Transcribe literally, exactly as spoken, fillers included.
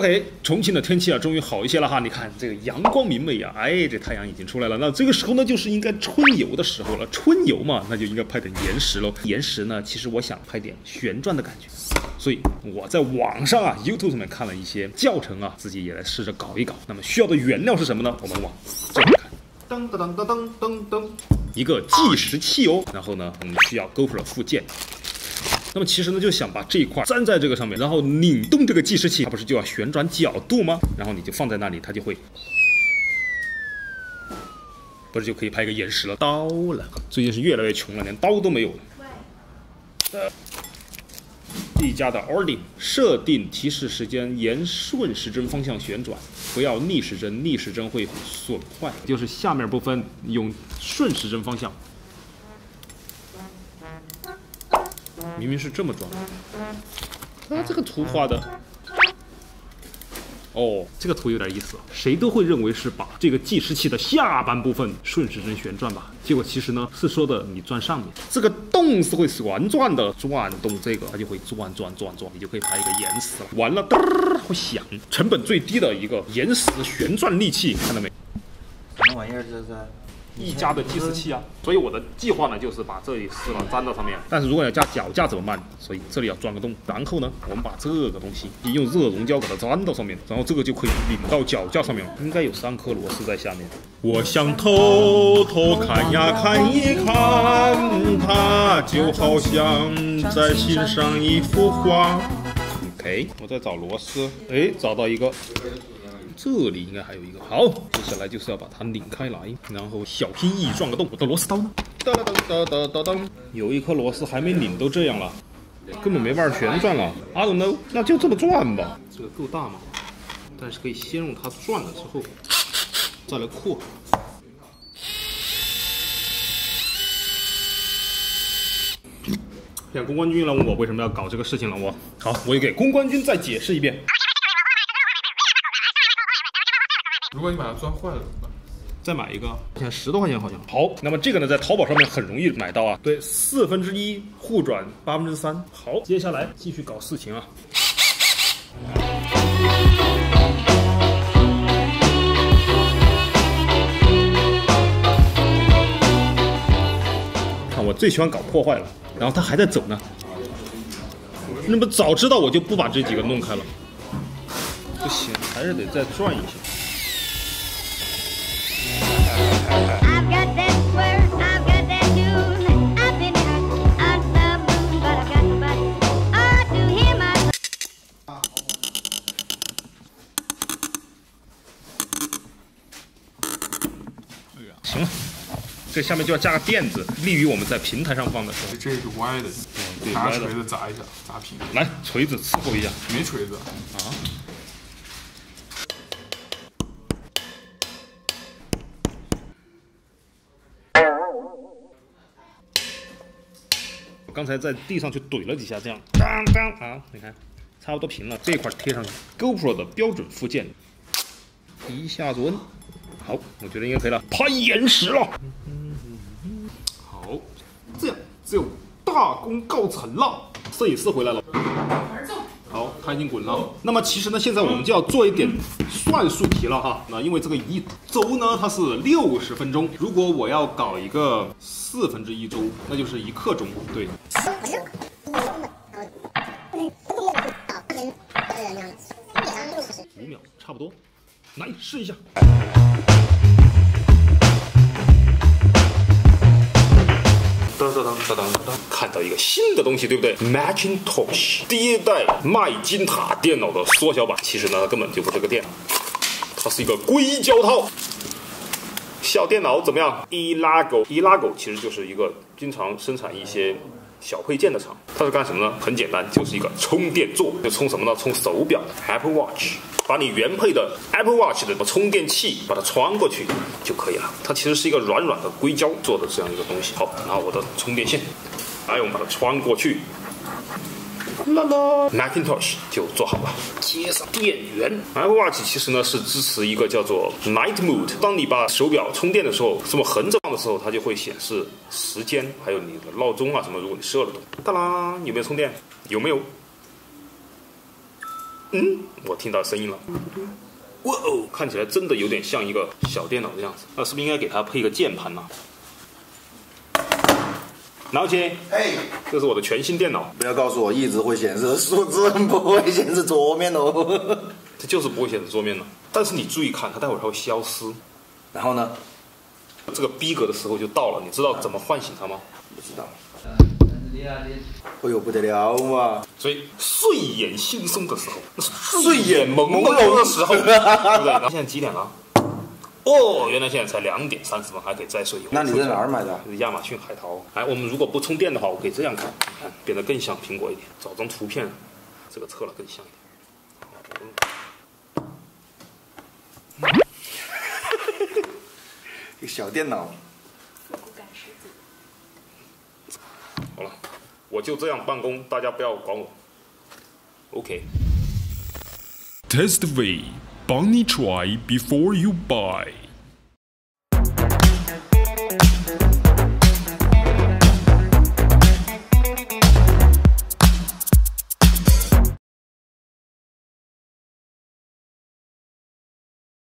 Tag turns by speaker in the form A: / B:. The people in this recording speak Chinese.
A: OK， 重庆的天气啊，终于好一些了哈。你看这个阳光明媚啊，哎，这太阳已经出来了。那这个时候呢，就是应该春游的时候了。春游嘛，那就应该拍点岩石喽。岩石呢，其实我想拍点旋转的感觉，所以我在网上啊 ，YouTube 上面看了一些教程啊，自己也来试着搞一搞。那么需要的原料是什么呢？我们往这边看。噔噔噔噔噔噔，一个计时器哦。然后呢，我们需要 GoPro 附件。那么其实呢，就想把这一块粘在这个上面，然后拧动这个计时器，它不是就要旋转角度吗？然后你就放在那里，它就会，不是就可以拍一个岩石了？刀了，最近是越来越穷了，连刀都没有了。呃一加的 Ording 设定提示时间，沿顺时针方向旋转，不要逆时针，逆时针会损坏。就是下面部分用顺时针方向。明明是这么装的，啊，这个图画的，哦，这个图有点意思。谁都会认为是把这个计时器的下半部分顺时针旋转吧，结果其实呢是说的你转上面，这个洞是会旋转的，转动这个它就会转转转转，你就可以拍一个岩石了。完了，嘚儿会响，成本最低的一个岩石旋转利器，看到没？
B: 什么玩意儿这是？
A: 一加的计时器啊，所以我的计划呢就是把这里撕了粘到上面。但是如果要加脚架怎么办？所以这里要钻个洞，然后呢，我们把这个东西用热熔胶给它粘到上面，然后这个就可以拧到脚架上面了。应该有三颗螺丝在下面。我想偷偷看呀看一看，它就好像在欣赏一幅画。OK， 我在找螺丝，哎，找到一个。这里应该还有一个，好，接下来就是要把它拧开来，然后小心翼翼转个洞。我的螺丝刀呢？哒哒哒哒哒哒，有一颗螺丝还没拧，都这样了，根本没办法旋转了。I don't know， 那就这么转吧。这个够大吗？但是可以先用它转了之后，再来扩。现在公关军来问我为什么要搞这个事情了，我好，我也给公关军再解释一遍。
C: 如果你把它钻坏了怎么办？
A: 再买一个，现在十多块钱好像。好，那么这个呢，在淘宝上面很容易买到啊。对，四分之一互转八分之三。好，接下来继续搞事情啊。看我最喜欢搞破坏了，然后它还在走呢。那么早知道我就不把这几个弄开了。不行，还是得再转一下。行了，这下面就要加个垫子，利于我们在平台上放的时候。
C: 这是歪的，
A: 对，
C: 拿
A: 歪的。
C: 锤子砸一下，砸平。
A: 来，锤子伺候一下。
C: 没锤子
A: 啊。我刚才在地上去怼了几下，这样当当啊，你看，差不多平了。这块贴上去 GoPro 的标准附件，一下子温。好，我觉得应该可以了，拍岩石了。好，这样只有大功告成了。摄影师回来了。好，它已经滚了。那么其实呢，现在我们就要做一点算术题了哈。那因为这个一周呢，它是六十分钟。如果我要搞一个四分之一周，那就是一刻钟。对。五秒，差不多。来试一下。噔噔噔噔噔噔，看到一个新的东西，对不对 ？Macintosh 第一代麦金塔电脑的缩小版，其实呢，它根本就不是个电脑，它是一个硅胶套。小电脑怎么样 ？Elago，Elago 其实就是一个经常生产一些小配件的厂。它是干什么呢？很简单，就是一个充电座，就充什么呢？充手表 Apple Watch。把你原配的 Apple Watch 的充电器把它穿过去就可以了。它其实是一个软软的硅胶做的这样一个东西。好，然后我的充电线，来我们把它穿过去，啦啦 ，Macintosh 就做好了。接上电源 ，Apple Watch 其实呢是支持一个叫做 Night Mode。当你把手表充电的时候，这么横着放的时候，它就会显示时间，还有你的闹钟啊什么。如果你设了的，哒啦，有没有充电？有没有？ 嗯，我听到声音了。哇哦，看起来真的有点像一个小电脑的样子。那是不是应该给它配一个键盘呢？老姐，
B: 哎，
A: 这是我的全新电脑，
B: 不要告诉我一直会显示数字，不会显示桌面哦。
A: 这就是不会显示桌面了。但是你注意看，它待会儿它会消失。
B: 然后呢？
A: 这个逼格的时候就到了，你知道怎么唤醒它吗？
B: 不知道。哎呦不得了嘛！
A: 所以睡眼惺忪的时候，那是睡眼朦胧的时候，对不对？然后现在几点了？哦，原来现在才两点三十分，还可以再睡一会儿。
B: 那你在哪儿买的？
A: 是亚马逊海淘。哎，我们如果不充电的话，我可以这样看，看变得更像苹果一点。找张图片，这个侧了更像一点。
B: 一个小电脑。
A: 好了，我就这样办公，大家不要管我。OK。
D: Test V， 帮你 try before you buy。